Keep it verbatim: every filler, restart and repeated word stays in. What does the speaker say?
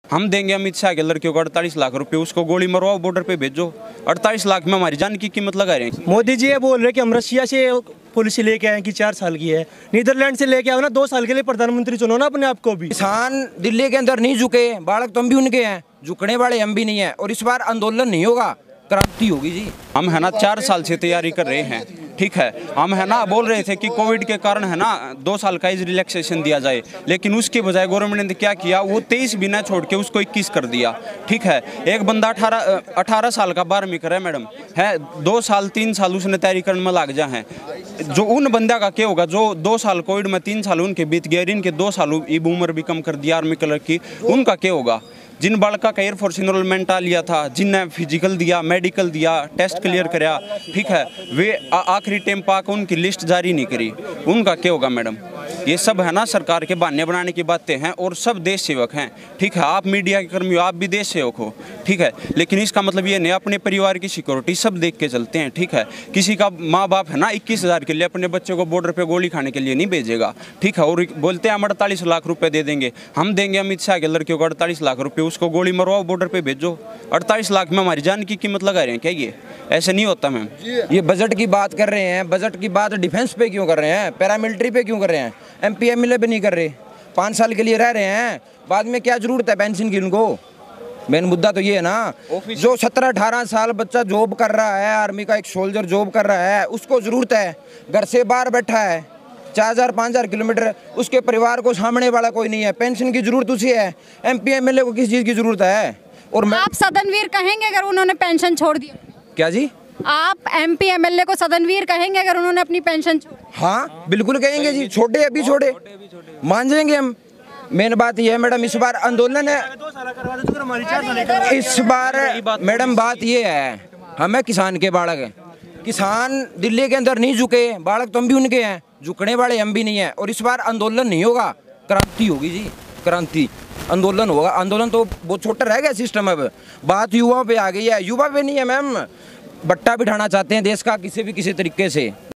हम देंगे अमित शाह के लड़कियों को अड़तालीस लाख रुपए, उसको गोली मरवाओ, बॉर्डर पे भेजो। अड़तालीस लाख में हमारी जान की कीमत लगा रहे हैं। मोदी जी ये बोल रहे कि हम रशिया से पॉलिसी लेके आए कि चार साल की है, नीदरलैंड से लेके आओ ना, दो साल के लिए प्रधानमंत्री चुनो ना अपने आप को भी। किसान दिल्ली के अंदर नहीं झुके, बालक तो हम भी उनके हैं, झुकने वाले हम भी नहीं है। और इस बार आंदोलन नहीं होगा, क्रांति होगी जी। हम है ना चार साल से तैयारी कर रहे हैं, ठीक है। हम है ना बोल रहे थे कि कोविड के कारण है ना दो साल का एज रिलैक्सेशन दिया जाए, लेकिन उसके बजाय गवर्नमेंट ने क्या किया, वो तेईस बिना छोड़ के उसको इक्कीस कर दिया, ठीक है। एक बंदा अठारह अठारह साल का बारहवीं करे मैडम है, दो साल तीन साल उसने तैयारी करने में लाग जा है। जो उन बंदा का क्या होगा जो दो साल कोविड में, तीन साल उनके बीत गए, इनके दो साल इब उम्र भी कम कर दिया आर्मी कलर की, उनका क्या होगा। जिन बालका का एयरफोर्स इनरोलमेंट आ लिया था, जिनने फिजिकल दिया, मेडिकल दिया, टेस्ट क्लियर कराया, ठीक है, वे आखिरी टाइम पाकर उनकी लिस्ट जारी नहीं करी, उनका क्या होगा मैडम। ये सब है ना सरकार के बहाने बनाने की बातें हैं, और सब देश सेवक हैं, ठीक है। आप मीडिया के कर्मी हो, आप भी देश सेवक हो, ठीक है, लेकिन इसका मतलब ये नहीं अपने परिवार की सिक्योरिटी सब देख के चलते हैं, ठीक है। किसी का माँ बाप है ना इक्कीस हज़ार के लिए अपने बच्चे को बॉर्डर पे गोली खाने के लिए नहीं भेजेगा, ठीक है। और बोलते हैं हम अड़तालीस लाख रुपए दे देंगे, हम देंगे अमित शाह के लड़कियों को अड़तालीस लाख रुपए, उसको गोली मरवाओ, बॉर्डर पे भेजो। अड़तालीस लाख में हमारी जान की कीमत लगा रहे हैं क्या? ये ऐसे नहीं होता मैम। ये बजट की बात कर रहे हैं, बजट की बात डिफेंस पे क्यों कर रहे हैं, पैरामिलिट्री पे क्यों कर रहे हैं, एमपी एमएलए पे नहीं कर रहे। पाँच साल के लिए रह रहे हैं, बाद में क्या जरूरत है पेंशन की उनको। मेन मुद्दा तो ये है ना, जो सत्रह अठारह साल बच्चा जॉब कर रहा है, आर्मी का एक सोल्जर जॉब कर रहा है, उसको जरूरत है, घर से बाहर बैठा है, चार हजार पाँच हजार किलोमीटर, उसके परिवार को सामने वाला कोई नहीं है, पेंशन की जरूरत उसी है। एमपी एमएलए को किस चीज़ की जरूरत है? और आप सदनवीर कहेंगे अगर उन्होंने पेंशन छोड़ दी? क्या जी? आप एमपी एमएलए को सदनवीर कहेंगे अगर उन्होंने अपनी पेंशन छोड़? हाँ बिल्कुल कहेंगे जी, छोटे अभी छोटे मान जाएंगे हम। मेन बात यह है मैडम, इस बार आंदोलन है, इस बार मैडम बात ये है, हमें किसान के बालक हैं, किसान दिल्ली के अंदर नहीं झुके, बालक तो हम भी उनके हैं, झुकने वाले हम भी नहीं है। और इस बार आंदोलन नहीं होगा, क्रांति होगी जी, क्रांति। आंदोलन होगा, आंदोलन तो बहुत छोटा रह गया सिस्टम। अब बात युवाओं पे आ गई है, युवा पे नहीं है मैम, बट्टा बिठाना चाहते हैं देश का किसी भी किसी तरीके से।